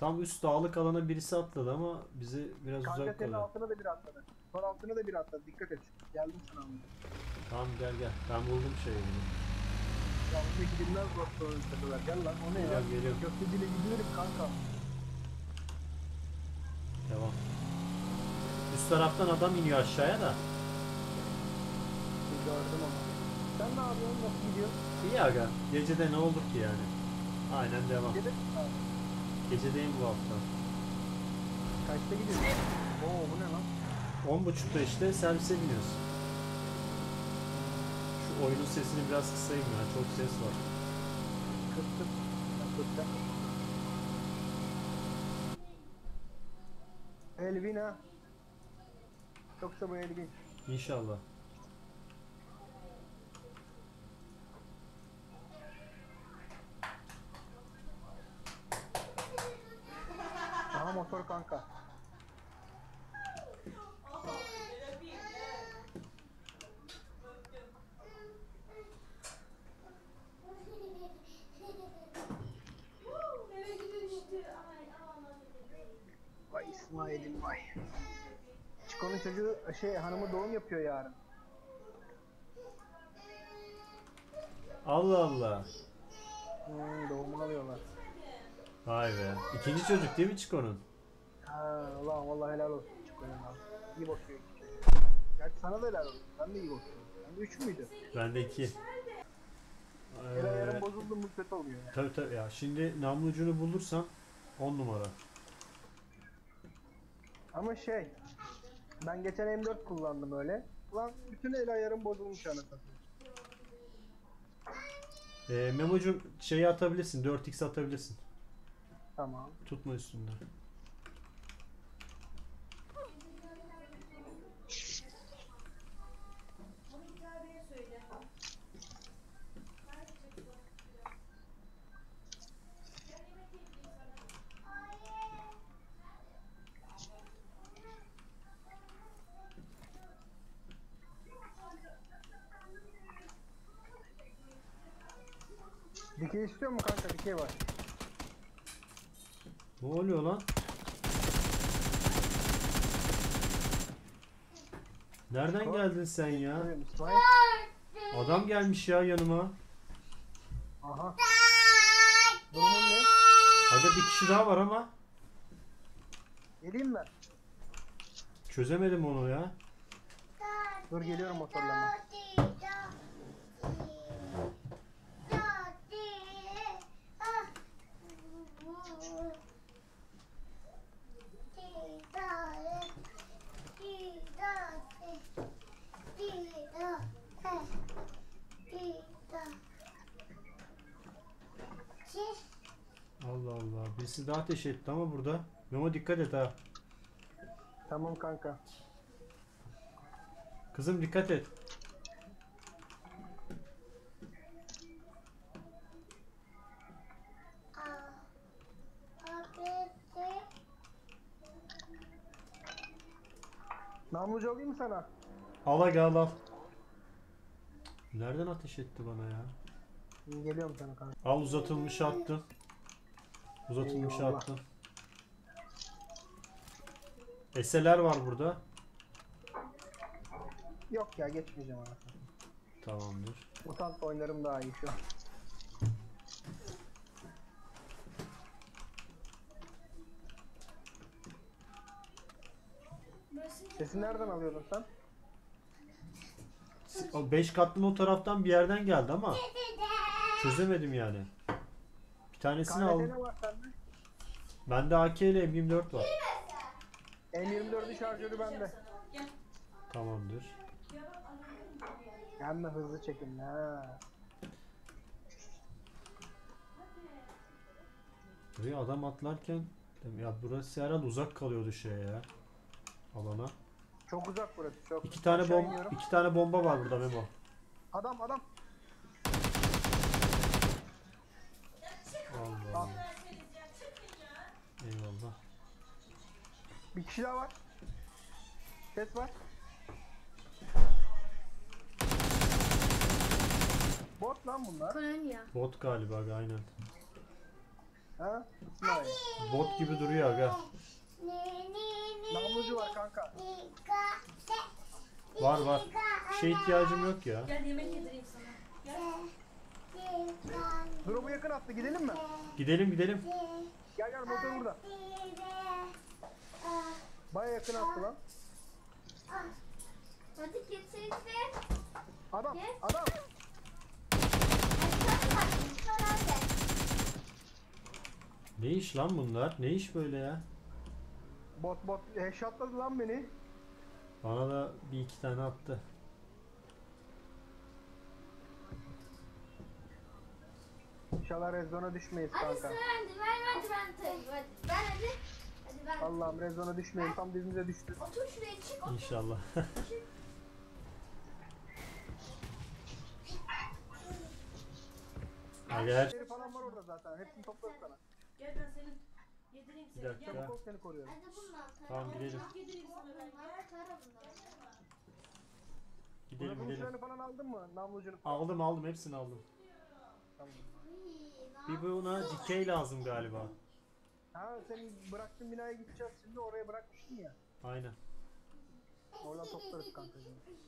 Tam üst dağlık alana birisi atladı ama bizi biraz Kanka uzak senin kalıyor. altına da biri atladı. Son altına da biri atladı. Dikkat et. Geldim sana ama. Tamam gel gel. Ben buldum şeyi. Ya bu gidilmez dostluğun üstündeler. Gel lan o ne ya? Geliyorum geliyorum. Köfteciyle gidiyorum kanka. Devam. Üst taraftan adam iniyor aşağıya da. Bir gördüm onu. Sen ne yapıyorsun? Nasıl gidiyor? İyi aga. Gecede ne olur ki yani? Aynen devam. Gidip abi. Gecedeyim bu hafta. Kaçta gidiyorsun? Oo bu ne lan? 10.30'da işte servise biniyorsun. Şu oyunun sesini biraz kısayım ya. Çok ses var. Kıstım. Kıstım. Elvin ha. Yoksa bu Elvin. İnşallah. Aha motor kanka. Vay İsmail'im vay. Çiko'nun çocuğu hanımı doğum yapıyor yarın. Allah Allah. Doğumunu alıyorlar. Vay be. İkinci çocuk değil mi Çiko'nun? Ha ulan vallahi helal olsun Çiko'ya. İyi bakıyor. Gerçi sana da helal olsun. Ben de iyi bakıyorum. Ben de 3 müydü? Ben de 2. Helal yarın bozuldu mu kötü oluyor yani. Tabii tabii ya. Şimdi namlucunu bulursam 10 numara. Ama ben geçen M4 kullandım öyle. Ulan bütün el ayarım bozulmuş anasını. Memo'cum şeyi atabilirsin. 4x atabilirsin. Tamam. Tutma üstünde. Dikey istiyor mu kanka? Dikey var. Ne oluyor lan? Nereden geldin sen ya? İsmail. Adam gelmiş ya yanıma. Aha. Durumun ne? Aga bir kişi daha var ama Geleyim mi? çözemedim onu ya. Dur geliyorum motorlama. Allah Allah. Birisi daha ateş etti ama burada. Memo dikkat et ha. Tamam kanka. Kızım dikkat et. Namlucu alayım mı sana? Al aga al al. Nereden ateş etti bana ya? Geliyorum sana kanka. Al uzatılmış attım. Uzatılmış Eyvallah. attım. Eseler var burada. Yok ya geçmeyeceğim anasını. Tamamdır. Mutant oynarım daha iyi şu an. Sesi nereden alıyordun sen? 5 katlı o taraftan bir yerden geldi ama çözemedim yani. Bir tanesini KNT aldım. ne var sende? Bende AK ile M24 var. M24'ün şarjörü bende. Tamamdır. Hem de hızlı çekim ha. Buraya adam atlarken ya burası herhalde uzak kalıyordu şeye ya. Alana. Çok uzak burası çok. İki tane Aşağı bomba iniyorum. 2 tane bomba var burada Memo. Adam. Allah Al. Allah. Eyvallah. Bir kişi daha var. Ses var. Bot lan bunlar. Polonya. Bot galiba aynen. Ha? İsmail. Bot gibi duruyor aga. Namlucu var kanka. Var var. Şey ihtiyacım yok ya. Gel yemek yedireyim sana. Gel. Drop'u yakın attı, gidelim mi? Gidelim gidelim. Gel gel, motor burada. Baya yakın attı lan. Hadi getirin. Adam, Gel. adam. Ne iş lan bunlar? Ne iş böyle ya? Bot headshotladı lan beni. Bana da bir iki tane attı. İnşallah rezona düşmeyiz Hadi kanka. sıra bende. Ben tayım. Hadi. Ben hadi. Hadi ben. Allah'ım rezona düşmeyin, tam dibimize düştü. Otur şuraya çık. Otur. İnşallah. Eğer Biri falan var orada zaten, hepsini topladık sana. Gel ben senin yedireyim bir seni. dakika. Gel. Çabuk ol, seni koruyorum. Hadi bunlar. Tara. Tamam gidelim. Çok yedireyim sana ben. Gel. Tara bunlar. Gidelim Bunun gidelim. uçlarını falan aldın mı? Namlucunu falan. Aldım hepsini aldım. Tamam. Bir buna dikey lazım galiba. Ha, sen bıraktın binaya gideceğiz, şimdi oraya bırakmıştın ya. Aynen. Oradan toplarız kanka.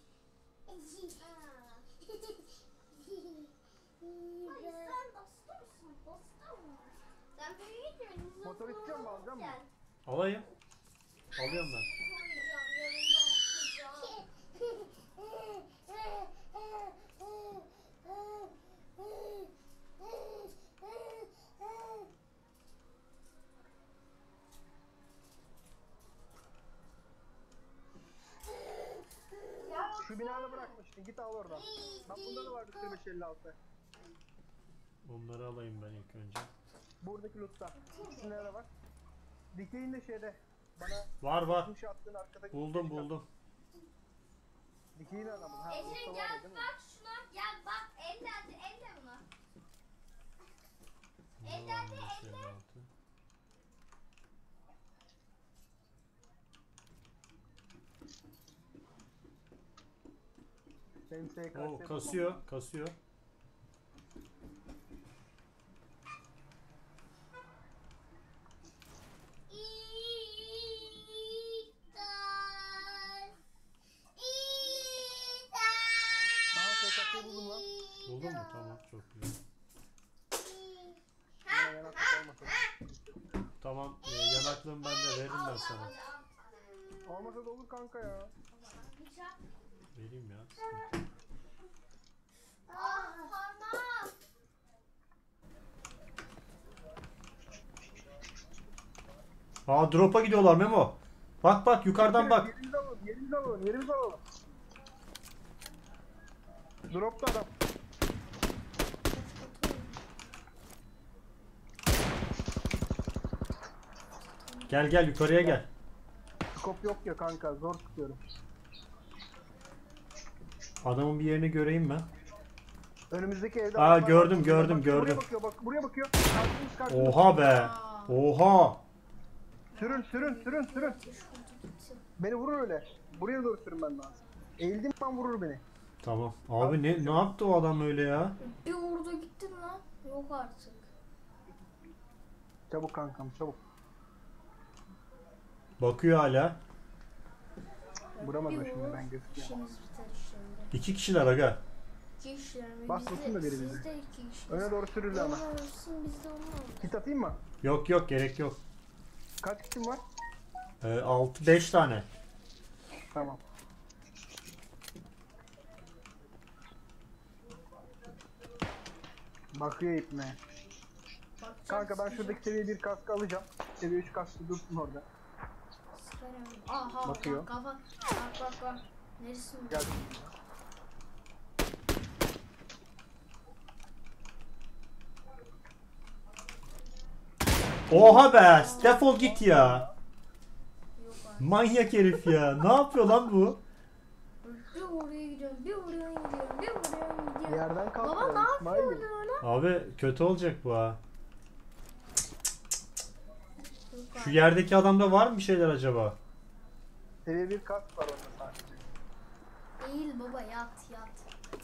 Hayır sen basta mısın? Basta mı? Sen böyle gidiyorsun. Motor istiyor musun? Alacak mısın? Alayım. Alıyorum ben. Şu binada bırakmıştın, git al oradan. Bak bunda da vardı 0556. Onları alayım ben ilk önce. Buradaki lootta. İkisinde de var. Dikeyin de şeyde. Bana Var var. kuş attığın arkadaki. Buldum. Dikeyin adamın. Ha, Ecrin lootta var gel ya, değil mi? bak şuna. Gel bak. Elle hadi elle bunu. Ne var bu şeyin altı? Benim SKS Oo, kasıyor. Aha, SKS'yi buldum lan. Buldun mu? Tamam, çok güzel. Bana yanaklık olmasın. Tamam, yanaklığımı ben de veririm ben sana. Olmasa da olur kanka ya. Vereyim ya. Sıkıntı yok. Parmağım. Aa, drop'a gidiyorlar Memo. Bak yukarıdan bak. Yerimizi alalım. Dropta adam. Gel yukarıya gel. Scope yok ya kanka, zor tutuyorum. Adamın bir yerini göreyim ben. Önümüzdeki evde Aa, adamlar var. gördüm. Buraya bakıyor, bak buraya bakıyor. Karşımız. Oha be. Oha. Sürün. Beni vurur öyle. Buraya doğru sürünmen lazım. Eğildim ben, vurur beni. Tamam. Abi ne yaptı o adam öyle ya? Bir vurdu gittin lan. Yok artık. Çabuk kankam, çabuk. Bakıyor hala. Vuramaz o Bir şimdi, vur. ben gözüküyorum. İşimiz biter şimdi. 2 kişiler aga. İki kişiler mi? Basmasın da biri bize. Siz de iki kişi. Öne doğru sürürler ama. Onlar ölsün biz de onlar ölsün. Kit atayım mı? Yok gerek yok. Kaç kitim var? 5 tane. Tamam. Bakıyor ipne. Kanka ben şuradaki seviye 1 kaskı alacağım. Seviye 3 kaskı dursun orada. Sıkarım. Aha Bakıyor. bak kafa. Bak. Neresi mi? Gel. Oha be. Defol git ya. Yok artık. Manyak herif ya. Ne yapıyor lan bu? Bir oraya gidiyorum, bir oraya gidiyorum, bir oraya gidiyorum. Yerden kalktı. Baba ne İsmail. yapıyorsun öyle? Abi kötü olacak bu ha. Yok Şu artık. yerdeki adamda var mı bir şeyler acaba? Seviye 1 kask var onda sadece. Değil baba yat.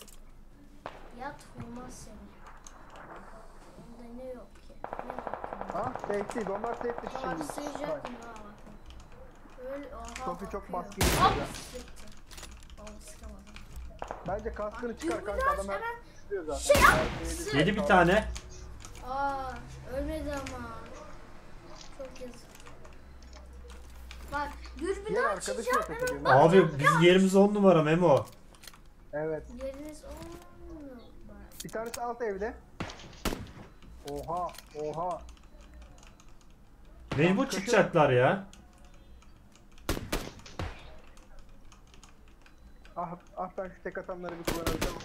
Yat vurmaz seni. Onda ne yok ki? Ne yok ki? Ha safe'deyiz. Onlar safe'de Bak şimdi. sıyacak mı ha bak. Öyle aha. Sofi çok bakıyor. baskı yapıyor Hop, ya. sıktı. Vallahi sıkamadım. Bence kaskını çıkar Dürbünü kanka. aç, Adam hemen tutuyor zaten. şey yap. Safe'de- Yedi bir tane. Aa ölmedi ama. Çok yazık. Bak dürbünü Diğer arkadaşı açacağım da hemen ediyor. bak. Abi biz yerimiz 10 numara Memo. Evet. Yeriniz olmuyor. Bir tanesi alt evde. Oha. Oha. Mecbur çıkacaklar ya. Ah ben şu tek atanları bir kullanacağım.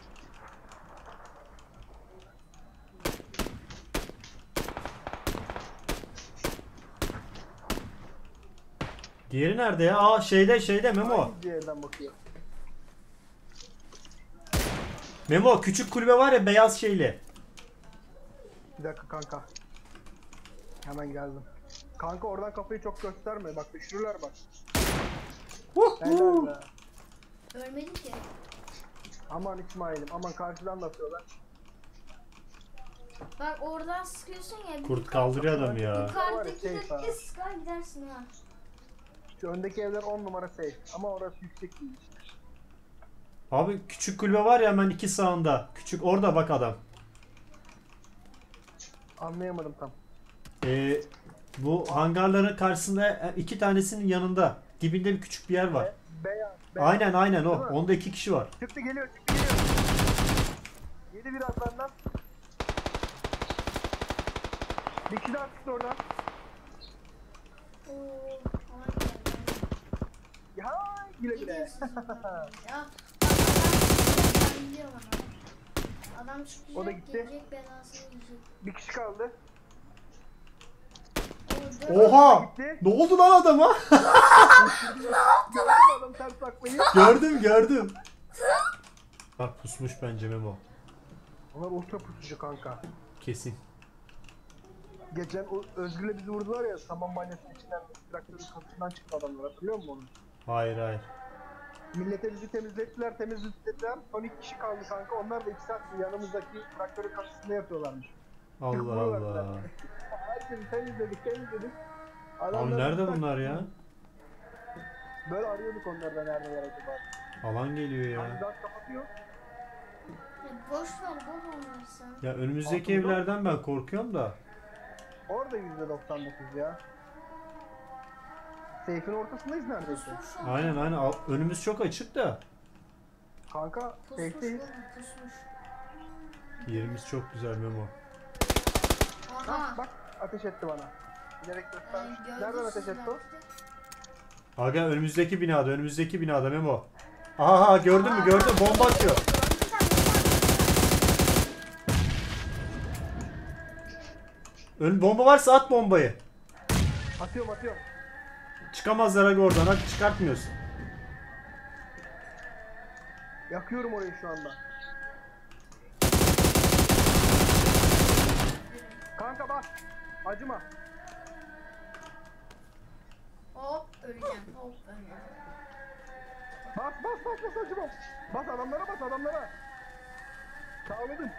Diğeri nerede ya? Aa şeyde Memo. Hangi yerden bakıyor? Memo küçük kulübe var ya beyaz şeyli. Bir dakika kanka. Hemen geldim. Kanka oradan kafayı çok gösterme. Bak düşürürler bak. Helal be. Ölmedi ki. Aman İsmail'im. Aman karşıdan da atıyorlar. Bak oradan sıkıyorsun ya. Kurt kaldırıyor adamı ya. Var ya, Yukarıdakileri safe ha. bir sıkar gidersin ha. Şu öndeki evler 10 numara safe. Ama orası yüksek değil. Abi küçük kulübe var ya hemen iki sağında. Küçük orada bak adam. Anlayamadım tam. Bu hangarların karşısında iki tanesinin yanında. Dibinde bir küçük bir yer var. Beyaz. Aynen o. Değil mi? Onda iki kişi var. Çıktı geliyor çıktı geliyor. Yedi biraz benden. Bir kişi daha çıktı oradan. Oo, aman geldi. Ya güle güle. Gidiyorsun sonra. Ya ben biliyorum onu. Adam çıkacak, O da gitti. gelecek belasını yiyecek. Bir kişi kaldı. Oha! Gitti. Ne oldu lan adama? Gördün mü adam ters takmayı? gördüm. Bak pusmuş bence Memo. Onlar ultra pusucu kanka. Kesin. Geçen Özgür'le bizi vurdular ya saman balyasının içinden traktörün kapısından çıktı adamlar hatırlıyor musun onu? Hayır. Millete bizi temizlediler. Son 2 kişi kaldı kanka. Onlar da 2 saat yanımızdaki traktörün kapısında yatıyorlarmış. Allah Allah. Herkesi temizledik. Abi Adamlar nerede ıslak. bunlar ya? Böyle arıyorduk onlardan neredeler acaba. Alan geliyor ya. Kandidat kapatıyor. Boş ver bol onları sen. Ya önümüzdeki Altında- evlerden ben korkuyorum da. Orada %99 ya. Seyfin ortasındayız neredeyse. Pusmuş o. Aynen. Önümüz çok açık da. Kanka Pusmuş seyfteyiz. oğlum, pusmuş. Yerimiz çok güzel Memo. Aha. Bak ateş etti bana. Bilerek göstermiş. gördü Nereden ateş sizler etti o? bir de. Aga önümüzdeki binada Memo. Aha gördün mü bomba atıyor. Bomba varsa at bombayı. Atıyorum. Çıkamazlar aga oradan. Hadi çıkartmıyorsun. Yakıyorum orayı şu anda. Kanka bas. Acıma. Hop öleceğim. Hop öleceğim. Bas acıma. Bas adamlara. Sağladım.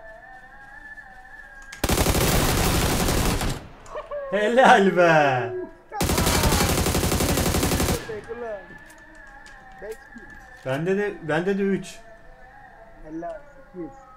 Helal be. Teşekkürler. Bende de 3. Helal. 8.